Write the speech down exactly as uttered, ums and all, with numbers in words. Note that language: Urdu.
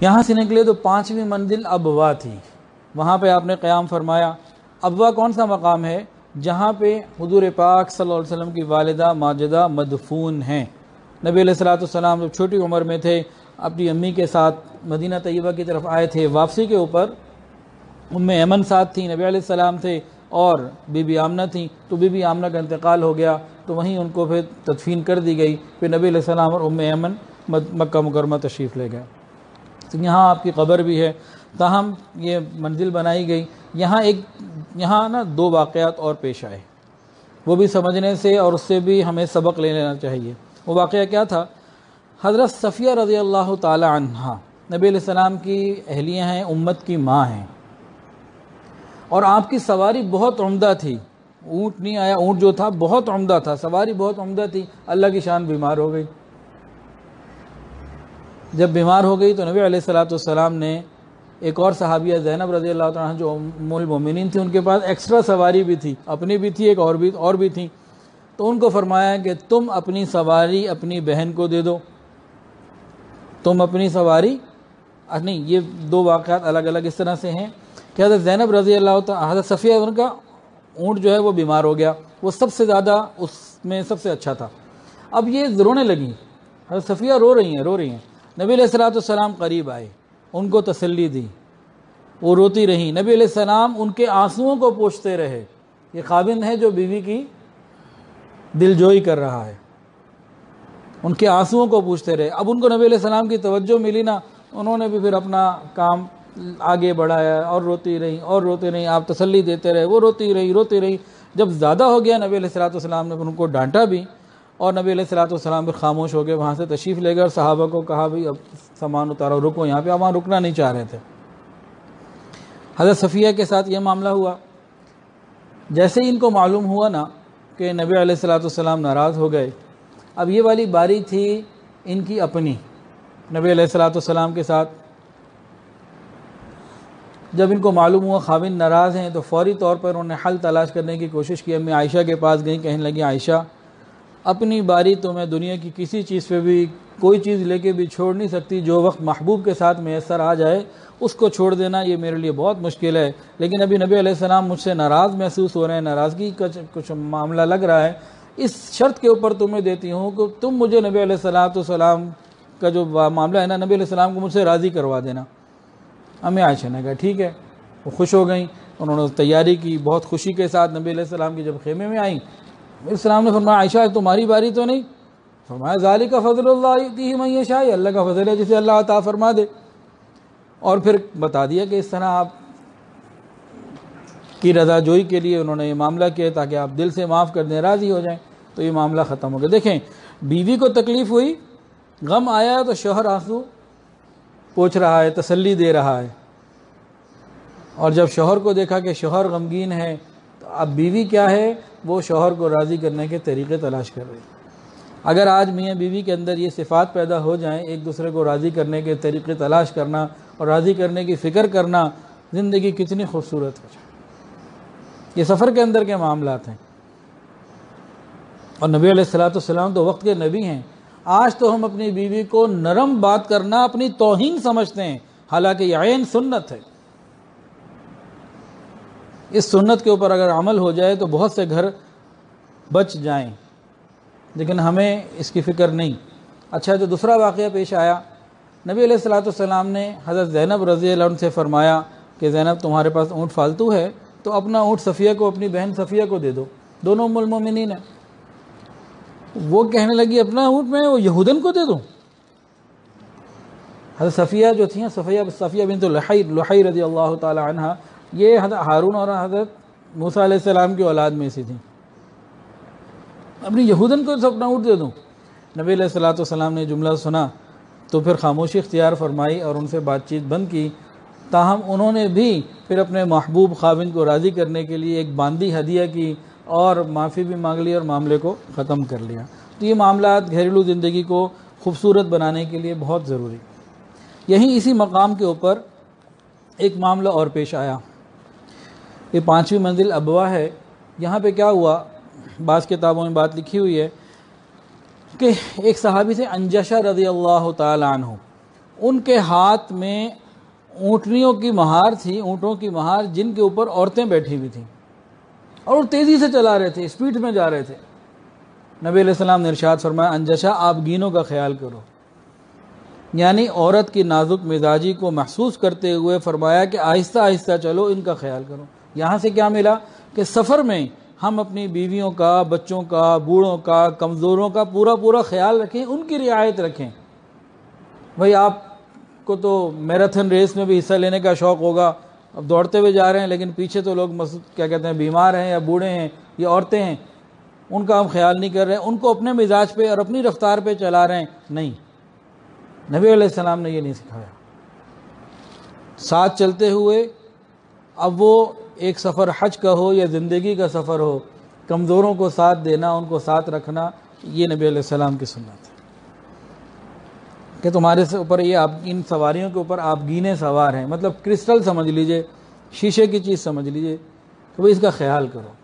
یہاں سے نکلے تو پانچویں منزل ابوا تھی، وہاں پہ آپ نے قیام فرمایا۔ ابوا کون سا مقام ہے؟ جہاں پہ حضور پاک صلی اللہ علیہ وسلم کی والدہ ماجدہ مدفون ہیں۔ نبی علیہ الصلوۃ والسلام جب چھوٹی عمر میں تھے اپنی امی کے ساتھ مدینہ طیبہ کی طرف آئے تھے، واپسی کے اوپر ام ایمن ساتھ تھیں، نبی علیہ السلام تھے اور بی بی آمنہ تھیں، تو بی بی آمنہ کا انتقال ہو گیا تو وہیں ان کو پھر تدفین کر دی گئی، پھر نبی علیہ السلام اور ام ایمن مکہ مکرمہ تشریف لے گئے۔ تو یہاں آپ کی قبر بھی ہے، تاہم یہ منزل بنائی گئی۔ یہاں ایک یہاں نا دو واقعات اور پیش آئے، وہ بھی سمجھنے سے اور اس سے بھی ہمیں سبق لے لینا چاہیے۔ وہ واقعہ کیا تھا؟ حضرت صفیہ رضی اللہ تعالی عنہا نبی علیہ السلام کی اہلیہ ہیں، امت کی ماں ہیں، اور آپ کی سواری بہت عمدہ تھی، اونٹ نہیں آیا، اونٹ جو تھا بہت عمدہ تھا، سواری بہت عمدہ تھی۔ اللہ کی شان بیمار ہو گئی۔ جب بیمار ہو گئی تو نبی علیہ الصلوۃ والسلام نے ایک اور صحابیہ زینب رضی اللہ تعالیٰ عنہ جو ام المومنین تھی، ان کے پاس ایکسٹرا سواری بھی تھی، اپنی بھی تھی، ایک اور بھی اور بھی تھی، تو ان کو فرمایا کہ تم اپنی سواری اپنی بہن کو دے دو، تم اپنی سواری نہیں۔ یہ دو واقعات الگ الگ اس طرح سے ہیں کہ حضرت زینب رضی اللہ تعالیٰ حضرت صفیہ ان کا اونٹ جو ہے وہ بیمار ہو گیا، وہ سب سے زیادہ اس میں سب سے اچھا تھا۔ اب یہ رونے لگیں، حضرت صفیہ رو رہی ہیں رو رہی ہیں نبی علیہ الصلوۃ والسلام قریب آئے، ان کو تسلی دی، وہ روتی رہیں۔ نبی علیہ السلام ان کے آنسوؤں کو پوچھتے رہے۔ یہ خاوند ہے جو بیوی کی دلجوئی کر رہا ہے، ان کے آنسوؤں کو پوچھتے رہے۔ اب ان کو نبی علیہ السلام کی توجہ ملی نا، انہوں نے بھی پھر اپنا کام آگے بڑھایا اور روتی رہیں اور روتی رہیں، آپ تسلی دیتے رہے، وہ روتی رہی روتی رہی۔ جب زیادہ ہو گیا نبی علیہ الصلوۃ والسلام نے ان کو ڈانٹا بھی، اور نبی علیہ الصلوۃ والسلام پھر خاموش ہو گئے، وہاں سے تشریف لے گئے اور صحابہ کو کہا بھی اب سامان اتارو، رکو یہاں پہ۔ اب وہاں رکنا نہیں چاہ رہے تھے۔ حضرت صفیہ کے ساتھ یہ معاملہ ہوا۔ جیسے ہی ان کو معلوم ہوا نا کہ نبی علیہ الصلوۃ والسلام ناراض ہو گئے، اب یہ والی باری تھی ان کی اپنی نبی علیہ الصلوۃ والسلام کے ساتھ۔ جب ان کو معلوم ہوا خاوند ناراض ہیں تو فوری طور پر انہوں نے حل تلاش کرنے کی کوشش کی۔ امی عائشہ کے پاس گئیں، کہنے لگی عائشہ اپنی باری تو میں دنیا کی کسی چیز پہ بھی کوئی چیز لے کے بھی چھوڑ نہیں سکتی، جو وقت محبوب کے ساتھ میسر آ جائے اس کو چھوڑ دینا یہ میرے لیے بہت مشکل ہے، لیکن ابھی نبی علیہ السلام مجھ سے ناراض محسوس ہو رہے ہیں، ناراضگی کا کچھ معاملہ لگ رہا ہے، اس شرط کے اوپر تمہیں دیتی ہوں کہ تم مجھے نبی علیہ الصلوۃ والسلام کا جو معاملہ ہے نا، نبی علیہ السلام کو مجھ سے راضی کروا دینا۔ امی عائشہ نے کہا ٹھیک ہے، وہ خوش ہو گئیں، انہوں نے تیاری کی بہت خوشی کے ساتھ۔ نبی علیہ السلام کی جب خیمے میں آئیں، نبی علیہ السلام نے فرمایا عائشہ تمہاری باری تو نہیں؟ فرمایا ذالک فضل اللہ یؤتیہ من یشاء، اللہ کا فضل ہے جسے اللہ عطا فرما دے۔ اور پھر بتا دیا کہ اس طرح آپ کی رضا جوئی کے لیے انہوں نے یہ معاملہ کیا تاکہ آپ دل سے معاف کر دیں، راضی ہو جائیں، تو یہ معاملہ ختم ہو گیا۔ دیکھیں بیوی کو تکلیف ہوئی، غم آیا تو شوہر آنسو پوچھ رہا ہے، تسلی دے رہا ہے، اور جب شوہر کو دیکھا کہ شوہر غمگین ہے تو اب بیوی کیا ہے، وہ شوہر کو راضی کرنے کے طریقے تلاش کر رہی ہے۔ اگر آج میاں بیوی کے اندر یہ صفات پیدا ہو جائیں، ایک دوسرے کو راضی کرنے کے طریقے تلاش کرنا اور راضی کرنے کی فکر کرنا، زندگی کتنی خوبصورت ہو جائے۔ یہ سفر کے اندر کے معاملات ہیں، اور نبی علیہ الصلوۃ والسلام تو وقت کے نبی ہیں۔ آج تو ہم اپنی بیوی کو نرم بات کرنا اپنی توہین سمجھتے ہیں، حالانکہ یہ عین سنت ہے۔ اس سنت کے اوپر اگر عمل ہو جائے تو بہت سے گھر بچ جائیں، لیکن ہمیں اس کی فکر نہیں۔ اچھا، جو دوسرا واقعہ پیش آیا، نبی علیہ الصلوۃ والسلام نے حضرت زینب رضی اللہ عنہ سے فرمایا کہ زینب تمہارے پاس اونٹ فالتو ہے تو اپنا اونٹ صفیہ کو، اپنی بہن صفیہ کو دے دو، دونوں ام المومنین ہیں۔ وہ کہنے لگی اپنا اونٹ میں وہ یہودن کو دے دوں؟ حضرت صفیہ جو تھیں، صفیہ صفیہ بنت لحی لحی رضی اللہ تعالی عنہ، یہ حضرت ہارون اور حضرت موسیٰ علیہ السلام کی اولاد میں سے تھیں۔ اپنی یہودن کو اپنا اونٹ دے دوں؟ نبی علیہ الصلوۃ والسلام نے جملہ سنا تو پھر خاموشی اختیار فرمائی اور ان سے بات چیت بند کی۔ تاہم انہوں نے بھی پھر اپنے محبوب خاوند کو راضی کرنے کے لیے ایک باندی ہدیہ کی اور معافی بھی مانگ لی اور معاملے کو ختم کر لیا۔ تو یہ معاملات گھریلو زندگی کو خوبصورت بنانے کے لیے بہت ضروری۔ یہیں اسی مقام کے اوپر ایک معاملہ اور پیش آیا۔ یہ پانچویں منزل ابوا ہے، یہاں پہ کیا ہوا، بعض کتابوں میں بات لکھی ہوئی ہے کہ ایک صحابی سے انجشہ رضی اللہ تعالی عنہ، ان کے ہاتھ میں اونٹنیوں کی مہار تھی، اونٹوں کی مہار، جن کے اوپر عورتیں بیٹھی ہوئی تھیں، اور وہ تیزی سے چلا رہے تھے، اسپیڈ میں جا رہے تھے۔ نبی علیہ السلام نے ارشاد فرمایا انجشا آپ گینوں کا خیال کرو، یعنی عورت کی نازک مزاجی کو محسوس کرتے ہوئے فرمایا کہ آہستہ آہستہ چلو، ان کا خیال کرو۔ یہاں سے کیا ملا کہ سفر میں ہم اپنی بیویوں کا، بچوں کا، بوڑھوں کا، کمزوروں کا پورا پورا خیال رکھیں، ان کی رعایت رکھیں۔ بھئی آپ کو تو میراتھن ریس میں بھی حصہ لینے کا شوق ہوگا، اب دوڑتے ہوئے جا رہے ہیں، لیکن پیچھے تو لوگ کیا کہتے ہیں بیمار ہیں یا بوڑھے ہیں یا عورتیں ہیں، ان کا ہم خیال نہیں کر رہے، ان کو اپنے مزاج پہ اور اپنی رفتار پہ چلا رہے ہیں۔ نہیں، نبی علیہ السلام نے یہ نہیں سکھایا۔ ساتھ چلتے ہوئے، اب وہ ایک سفر حج کا ہو یا زندگی کا سفر ہو، کمزوروں کو ساتھ دینا، ان کو ساتھ رکھنا، یہ نبی علیہ السلام کی سنت ہے کہ تمہارے سے اوپر یہ آپ ان سواریوں کے اوپر آپ گینے سوار ہیں، مطلب کرسٹل سمجھ لیجئے، شیشے کی چیز سمجھ لیجئے کہ بھئی اس کا خیال کرو۔